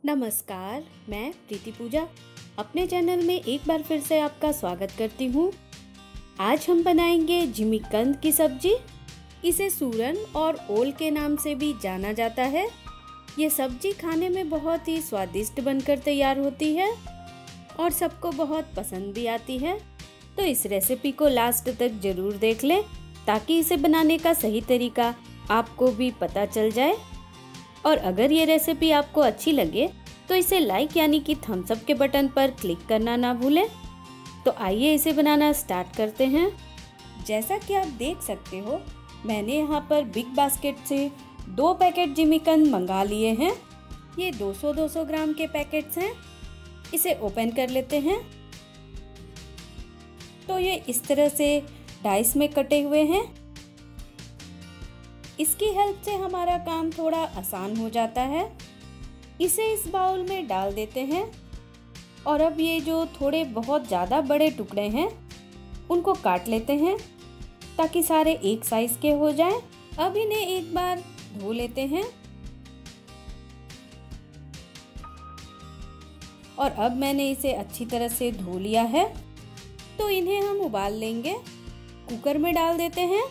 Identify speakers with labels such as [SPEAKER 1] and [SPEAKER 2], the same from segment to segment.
[SPEAKER 1] नमस्कार, मैं प्रीति पूजा अपने चैनल में एक बार फिर से आपका स्वागत करती हूँ। आज हम बनाएंगे जिमीकंद की सब्जी। इसे सूरन और ओल के नाम से भी जाना जाता है। ये सब्जी खाने में बहुत ही स्वादिष्ट बनकर तैयार होती है और सबको बहुत पसंद भी आती है। तो इस रेसिपी को लास्ट तक जरूर देख लें ताकि इसे बनाने का सही तरीका आपको भी पता चल जाए। और अगर ये रेसिपी आपको अच्छी लगे तो इसे लाइक यानी कि थम्स अप के बटन पर क्लिक करना ना भूलें। तो आइए इसे बनाना स्टार्ट करते हैं। जैसा कि आप देख सकते हो, मैंने यहाँ पर बिग बास्केट से 2 पैकेट जिमीकंद मंगा लिए हैं। ये 200-200 ग्राम के पैकेट्स हैं। इसे ओपन कर लेते हैं। तो ये इस तरह से डाइस में कटे हुए हैं। इसकी हेल्प से हमारा काम थोड़ा आसान हो जाता है। इसे इस बाउल में डाल देते हैं और अब ये जो थोड़े बहुत ज़्यादा बड़े टुकड़े हैं उनको काट लेते हैं ताकि सारे एक साइज के हो जाएं। अब इन्हें एक बार धो लेते हैं और अब मैंने इसे अच्छी तरह से धो लिया है। तो इन्हें हम उबाल लेंगे। कुकर में डाल देते हैं।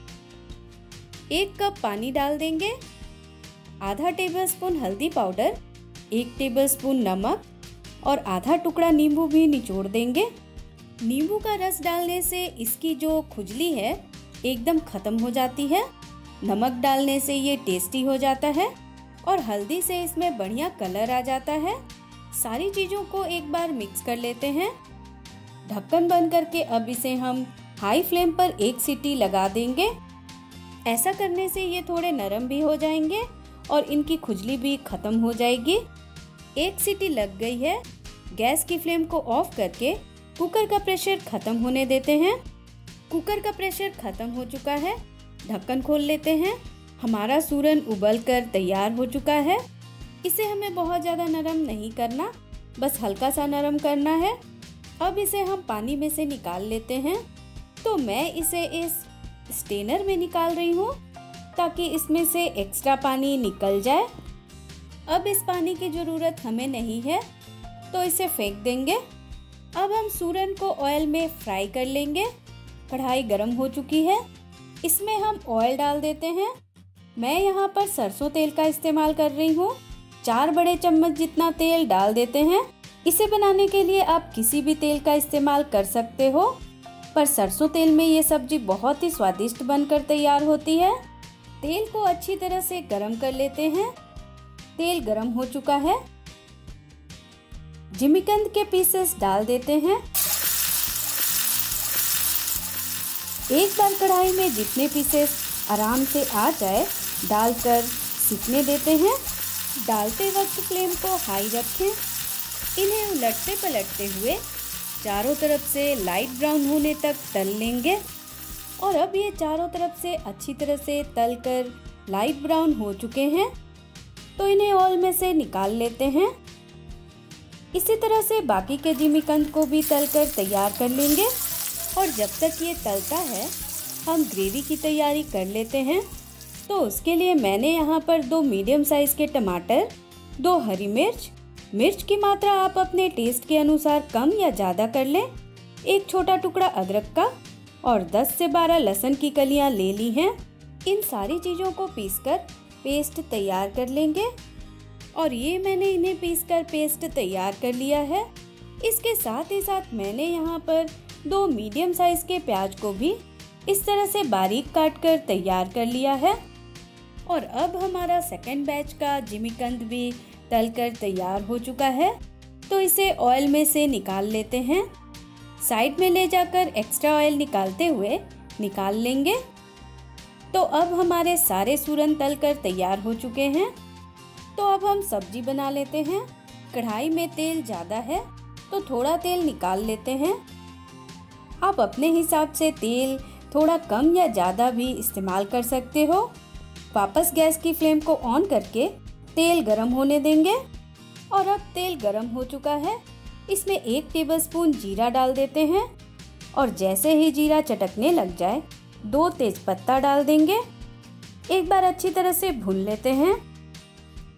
[SPEAKER 1] 1 कप पानी डाल देंगे, आधा टेबलस्पून हल्दी पाउडर, 1 टेबलस्पून नमक और आधा टुकड़ा नींबू भी निचोड़ देंगे। नींबू का रस डालने से इसकी जो खुजली है एकदम खत्म हो जाती है। नमक डालने से ये टेस्टी हो जाता है और हल्दी से इसमें बढ़िया कलर आ जाता है। सारी चीज़ों को एक बार मिक्स कर लेते हैं। ढक्कन बंद करके अब इसे हम हाई फ्लेम पर 1 सीटी लगा देंगे। ऐसा करने से ये थोड़े नरम भी हो जाएंगे और इनकी खुजली भी खत्म हो जाएगी। 1 सीटी लग गई है। गैस की फ्लेम को ऑफ करके कुकर का प्रेशर खत्म होने देते हैं। कुकर का प्रेशर खत्म हो चुका है। ढक्कन खोल लेते हैं। हमारा सूरन उबल कर तैयार हो चुका है। इसे हमें बहुत ज़्यादा नरम नहीं करना, बस हल्का सा नरम करना है। अब इसे हम पानी में से निकाल लेते हैं। तो मैं इसे इस स्टेनर में निकाल रही हूँ ताकि इसमें से एक्स्ट्रा पानी निकल जाए। अब इस पानी की ज़रूरत हमें नहीं है तो इसे फेंक देंगे। अब हम सूरन को ऑयल में फ्राई कर लेंगे। कढ़ाई गर्म हो चुकी है। इसमें हम ऑयल डाल देते हैं। मैं यहाँ पर सरसों तेल का इस्तेमाल कर रही हूँ। 4 बड़े चम्मच जितना तेल डाल देते हैं। इसे बनाने के लिए आप किसी भी तेल का इस्तेमाल कर सकते हो, पर सरसों तेल में ये सब्जी बहुत ही स्वादिष्ट बनकर तैयार होती है। तेल को अच्छी तरह से गरम कर लेते हैं। तेल गरम हो चुका है। जिमीकंद के पीसेस डाल देते हैं। एक बार कढ़ाई में जितने पीसेस आराम से आ जाए डालकर सीखने देते हैं। डालते वक्त फ्लेम को हाई रखें। इन्हें उलटते पलटते हुए चारों तरफ से लाइट ब्राउन होने तक तल लेंगे। और अब ये चारों तरफ से अच्छी तरह से तलकर लाइट ब्राउन हो चुके हैं। तो इन्हें ऑयल में से निकाल लेते हैं। इसी तरह से बाकी के जिमीकंद को भी तलकर तैयार कर लेंगे। और जब तक ये तलता है हम ग्रेवी की तैयारी कर लेते हैं। तो उसके लिए मैंने यहाँ पर 2 मीडियम साइज़ के टमाटर, 2 हरी मिर्च की मात्रा आप अपने टेस्ट के अनुसार कम या ज़्यादा कर लें, 1 छोटा टुकड़ा अदरक का और 10 से 12 लहसुन की कलियां ले ली हैं। इन सारी चीज़ों को पीसकर पेस्ट तैयार कर लेंगे। और ये मैंने इन्हें पीसकर पेस्ट तैयार कर लिया है। इसके साथ ही साथ मैंने यहाँ पर 2 मीडियम साइज़ के प्याज को भी इस तरह से बारीक काट कर तैयार कर लिया है। और अब हमारा सेकेंड बैच का जिमीकंद भी तलकर तैयार हो चुका है। तो इसे ऑयल में से निकाल लेते हैं। साइड में ले जाकर एक्स्ट्रा ऑयल निकालते हुए निकाल लेंगे। तो अब हमारे सारे सूरन तलकर तैयार हो चुके हैं। तो अब हम सब्जी बना लेते हैं। कढ़ाई में तेल ज़्यादा है तो थोड़ा तेल निकाल लेते हैं। आप अपने हिसाब से तेल थोड़ा कम या ज़्यादा भी इस्तेमाल कर सकते हो। वापस गैस की फ्लेम को ऑन करके तेल गरम होने देंगे। और अब तेल गरम हो चुका है। इसमें 1 टेबलस्पून जीरा डाल देते हैं। और जैसे ही जीरा चटकने लग जाए 2 तेज पत्ता डाल देंगे। एक बार अच्छी तरह से भून लेते हैं।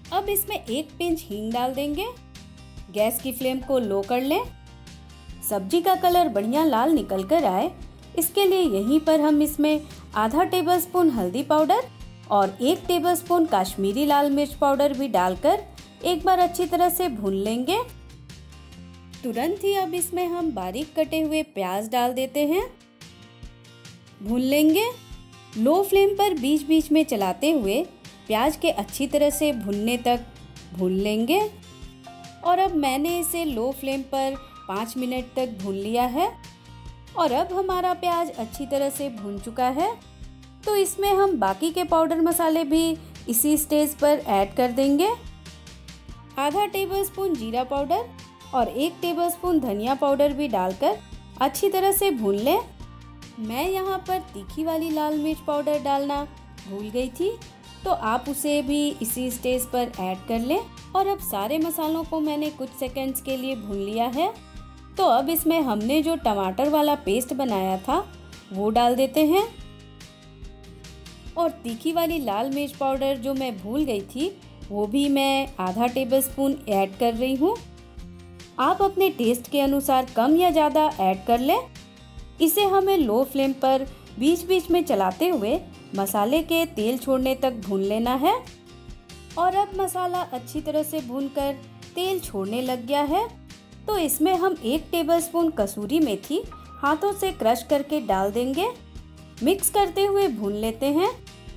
[SPEAKER 1] अब इसमें 1 पिंच हींग डाल देंगे। गैस की फ्लेम को लो कर लें। सब्जी का कलर बढ़िया लाल निकल कर आए, इसके लिए यहीं पर हम इसमें आधा टेबलस्पून हल्दी पाउडर और 1 टेबलस्पून काश्मीरी लाल मिर्च पाउडर भी डालकर एक बार अच्छी तरह से भून लेंगे। तुरंत ही अब इसमें हम बारीक कटे हुए प्याज डाल देते हैं, भून लेंगे। लो फ्लेम पर बीच बीच में चलाते हुए प्याज के अच्छी तरह से भुनने तक भून लेंगे। और अब मैंने इसे लो फ्लेम पर 5 मिनट तक भून लिया है। और अब हमारा प्याज अच्छी तरह से भून चुका है, तो इसमें हम बाकी के पाउडर मसाले भी इसी स्टेज पर ऐड कर देंगे। आधा टेबलस्पून जीरा पाउडर और 1 टेबलस्पून धनिया पाउडर भी डालकर अच्छी तरह से भून लें। मैं यहाँ पर तीखी वाली लाल मिर्च पाउडर डालना भूल गई थी, तो आप उसे भी इसी स्टेज पर ऐड कर लें। और अब सारे मसालों को मैंने कुछ सेकंड्स के लिए भून लिया है, तो अब इसमें हमने जो टमाटर वाला पेस्ट बनाया था वो डाल देते हैं। और तीखी वाली लाल मिर्च पाउडर जो मैं भूल गई थी वो भी मैं आधा टेबलस्पून ऐड कर रही हूँ। आप अपने टेस्ट के अनुसार कम या ज़्यादा ऐड कर लें। इसे हमें लो फ्लेम पर बीच बीच में चलाते हुए मसाले के तेल छोड़ने तक भून लेना है। और अब मसाला अच्छी तरह से भूनकर तेल छोड़ने लग गया है, तो इसमें हम 1 टेबलस्पून कसूरी मेथी हाथों से क्रश करके डाल देंगे। मिक्स करते हुए भून लेते हैं।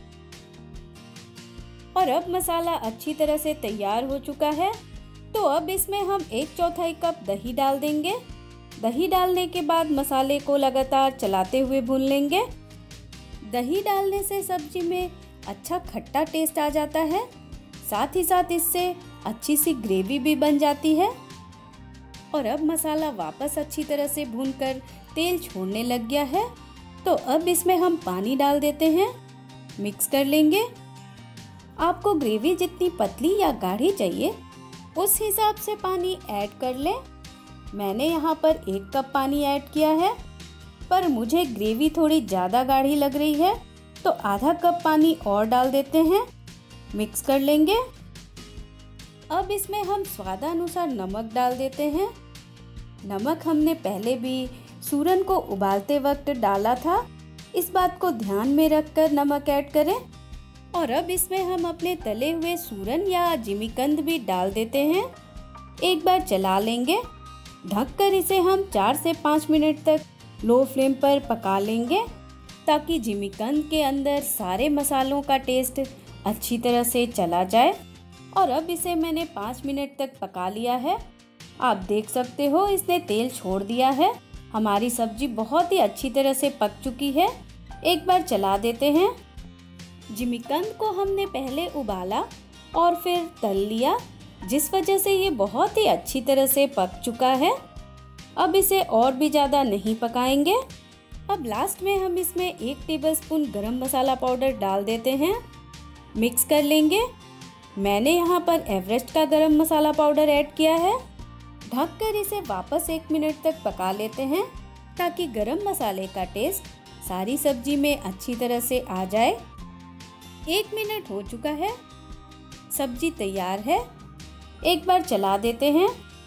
[SPEAKER 1] और अब मसाला अच्छी तरह से तैयार हो चुका है, तो अब इसमें हम 1/4 कप दही डाल देंगे। दही डालने के बाद मसाले को लगातार चलाते हुए भून लेंगे। दही डालने से सब्जी में अच्छा खट्टा टेस्ट आ जाता है, साथ ही साथ इससे अच्छी सी ग्रेवी भी बन जाती है। और अब मसाला वापस अच्छी तरह से भूनकर तेल छोड़ने लग गया है, तो अब इसमें हम पानी डाल देते हैं, मिक्स कर लेंगे। आपको ग्रेवी जितनी पतली या गाढ़ी चाहिए उस हिसाब से पानी ऐड कर लें। मैंने यहाँ पर 1 कप पानी ऐड किया है, पर मुझे ग्रेवी थोड़ी ज़्यादा गाढ़ी लग रही है, तो आधा कप पानी और डाल देते हैं, मिक्स कर लेंगे। अब इसमें हम स्वादानुसार नमक डाल देते हैं। नमक हमने पहले भी सूरन को उबालते वक्त डाला था, इस बात को ध्यान में रखकर नमक ऐड करें। और अब इसमें हम अपने तले हुए सूरन या जिमीकंद भी डाल देते हैं, एक बार चला लेंगे। ढककर इसे हम 4 से 5 मिनट तक लो फ्लेम पर पका लेंगे, ताकि जिमीकंद के अंदर सारे मसालों का टेस्ट अच्छी तरह से चला जाए। और अब इसे मैंने 5 मिनट तक पका लिया है। आप देख सकते हो इसने तेल छोड़ दिया है। हमारी सब्जी बहुत ही अच्छी तरह से पक चुकी है। एक बार चला देते हैं। जिमीकंद को हमने पहले उबाला और फिर तल लिया, जिस वजह से ये बहुत ही अच्छी तरह से पक चुका है। अब इसे और भी ज़्यादा नहीं पकाएंगे। अब लास्ट में हम इसमें 1 टेबलस्पून गरम मसाला पाउडर डाल देते हैं, मिक्स कर लेंगे। मैंने यहाँ पर एवरेस्ट का गरम मसाला पाउडर ऐड किया है। ढककर इसे वापस 1 मिनट तक पका लेते हैं, ताकि गरम मसाले का टेस्ट सारी सब्जी में अच्छी तरह से आ जाए। 1 मिनट हो चुका है, सब्जी तैयार है। एक बार चला देते हैं।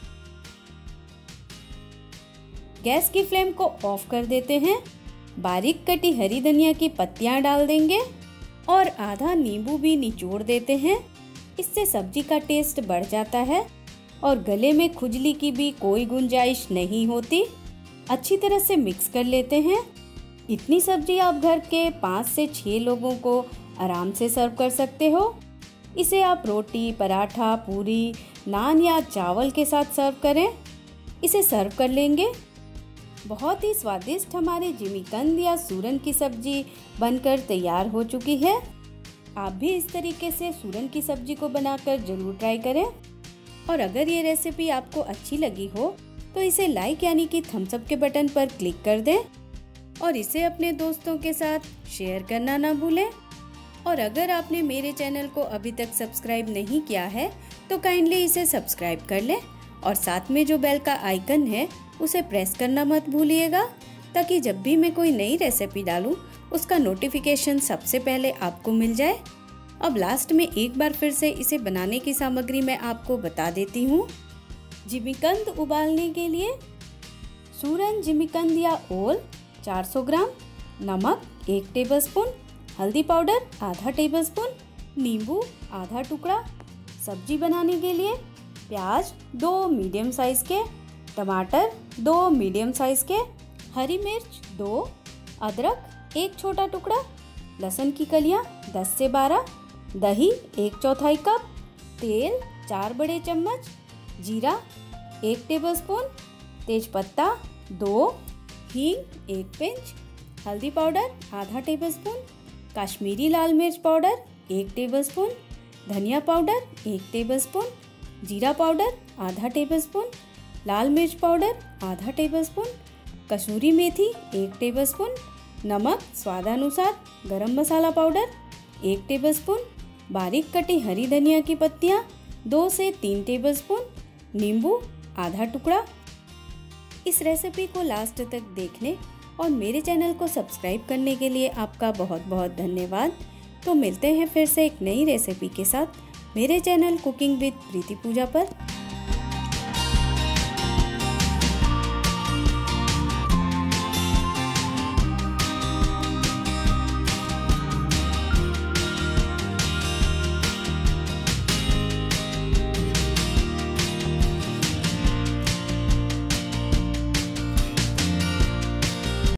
[SPEAKER 1] गैस की फ्लेम को ऑफ कर देते हैं। बारीक कटी हरी धनिया की पत्तियां डाल देंगे और आधा नींबू भी निचोड़ देते हैं। इससे सब्जी का टेस्ट बढ़ जाता है और गले में खुजली की भी कोई गुंजाइश नहीं होती। अच्छी तरह से मिक्स कर लेते हैं। इतनी सब्जी आप घर के 5 से 6 लोगों को आराम से सर्व कर सकते हो। इसे आप रोटी, पराठा, पूरी, नान या चावल के साथ सर्व करें। इसे सर्व कर लेंगे। बहुत ही स्वादिष्ट हमारी जिमीकंद या सूरन की सब्जी बनकर तैयार हो चुकी है। आप भी इस तरीके से सूरन की सब्जी को बनाकर जरूर ट्राई करें। और अगर ये रेसिपी आपको अच्छी लगी हो तो इसे लाइक यानी कि थम्स अप के बटन पर क्लिक कर दें और इसे अपने दोस्तों के साथ शेयर करना ना भूलें। और अगर आपने मेरे चैनल को अभी तक सब्सक्राइब नहीं किया है तो काइंडली इसे सब्सक्राइब कर लें और साथ में जो बेल का आइकन है उसे प्रेस करना मत भूलिएगा, ताकि जब भी मैं कोई नई रेसिपी डालूं उसका नोटिफिकेशन सबसे पहले आपको मिल जाए। अब लास्ट में एक बार फिर से इसे बनाने की सामग्री मैं आपको बता देती हूँ। जिमीकंद उबालने के लिए सूरन जिमीकंद या ओल 400 ग्राम, नमक 1 टेबलस्पून, हल्दी पाउडर आधा टेबलस्पून, नींबू आधा टुकड़ा। सब्जी बनाने के लिए प्याज 2 मीडियम साइज़ के, टमाटर 2 मीडियम साइज़ के, हरी मिर्च 2, अदरक 1 छोटा टुकड़ा, लहसुन की कलियाँ 10 से 12, दही 1/4 कप, तेल 4 बड़े चम्मच, जीरा 1 टेबलस्पून, तेजपत्ता 2, हींग 1 पिंच, हल्दी पाउडर आधा टेबलस्पून, कश्मीरी लाल मिर्च पाउडर 1 टेबलस्पून, धनिया पाउडर 1 टेबलस्पून, जीरा पाउडर आधा टेबलस्पून, लाल मिर्च पाउडर आधा टेबलस्पून, कसूरी मेथी 1 टेबलस्पून, नमक स्वादानुसार, गरम मसाला पाउडर 1 टेबलस्पून, बारीक कटी हरी धनिया की पत्तियाँ 2 से 3 टेबलस्पून, नींबू आधा टुकड़ा। इस रेसिपी को लास्ट तक देखने और मेरे चैनल को सब्सक्राइब करने के लिए आपका बहुत बहुत धन्यवाद। तो मिलते हैं फिर से एक नई रेसिपी के साथ मेरे channel cooking with Preeti Pooja पर।